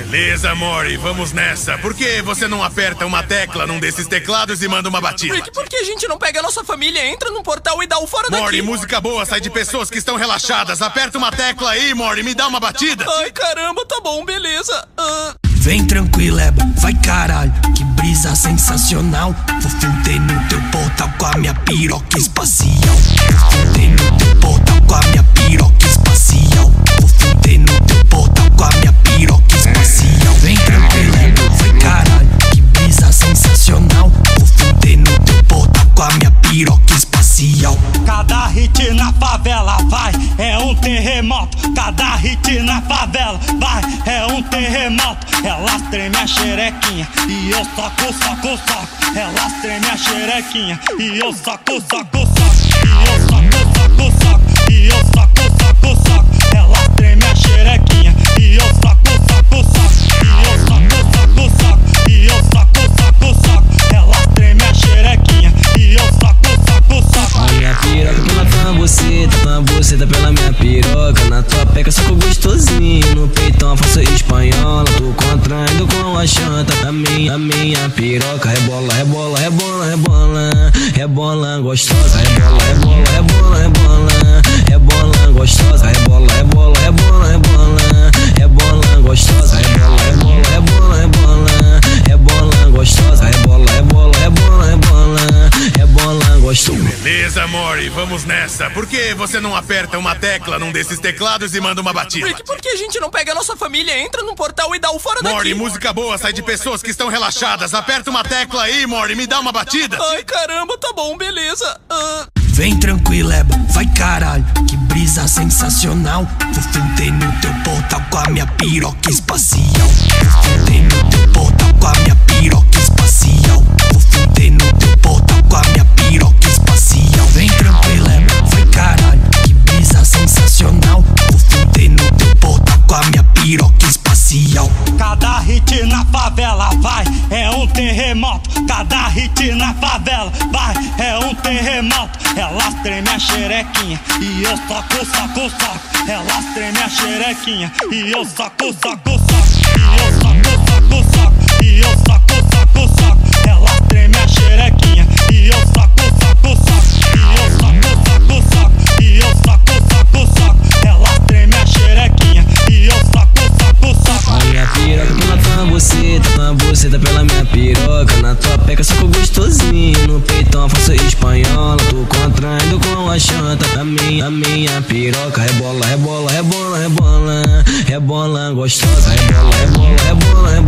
Beleza, amore, vamos nessa. Por que você não aperta uma tecla num desses teclados e manda uma batida? Rick, por que a gente não pega a nossa família, entra num portal e dá o fora daqui? Mori, música boa sai de pessoas que estão relaxadas. Aperta uma tecla aí, Mori, me dá uma batida. Ai, caramba, tá bom, beleza. Vem tranquilo, Eba, vai caralho, que brisa sensacional. Vou fuder no teu portal com a minha piroca espacial. Vou fuder no teu portal com a minha piroca espacial. Vou fuder no teu portal com a minha piroca espacial. Vem tranquilo, Eba, vai caralho, que brisa sensacional. Vou fuder no teu portal com a minha piroca espacial. Cada hit na favela vai, é um terremoto. Cada hit na favela vai, é um terremoto. Elas tremem a xerequinha e eu soco, soco, soco. Elas tremem a xerequinha e eu soco, soco, soco. E eu soco, soco, soco. E eu soco, soco, soco. Elas tremem a xerequinha e eu soco, soco, soco. E eu soco, soco, soco. E eu soco, soco, soco. Elas tremem a xerequinha e eu soco, soco, soco. A minha piroca pela tua buceta pela minha piroca. Na tua peca soco gostosinho, no peitão faço espanhola. Tô contraindo com a chanta. A minha piroca rebola, rebola, rebola, rebola. Rebola gostosa, rebola, rebola, rebola, rebola. Rebola gostosa, rebola, rebola, rebola, rebola. Rebola gostosa, rebola, rebola, rebola, rebola. Rebola gostosa, rebola, rebola, rebola, rebola. Rebola gostosa. Beleza, amore, vamos nessa. Por que você não aperta uma tecla num desses teclados e manda uma batida? Rick, por que a gente não pega a nossa família, entra num portal e dá o fora daqui? Mori, música boa sai de pessoas que estão relaxadas. Aperta uma tecla aí, Mori, me dá uma batida. Ai, caramba, tá bom, beleza. Vem tranquilo, Eba, vai caralho, que brisa sensacional. Vou fuder no teu portal com a minha piroca espacial. Vou fuder no teu portal com a minha piroca espacial. Vou fuder no teu portal com a minha piroca espacial. Vem tranquilo, Eba, vai caralho, que brisa sensacional. Vou fuder no teu portal com a minha piroca espacial. Cada hit na favela vai, é um terremoto. Cada hit na favela vai, é um terremoto. Elas tremem a xerequinha e eu soco, soco, soco. Elas tremem a xerequinha e eu soco, soco, soco. E eu soco, soco, soco. E eu soco, soco, soco. Elas tremem a xerequinha e eu soco, soco, soco. E eu soco, soco, soco. E eu soco, soco, soco. Elas tremem a xerequinha e eu soco, soco, soco. A minha piroca pela tua buceta pela minha piroca. Na tua peca soco gostosinho, no peitão faço espanhola. Tô contraindo com a chanta. A minha piroca rebola, rebola, rebola, rebola. Rebola gostosa, rebola, rebola, rebola, rebola.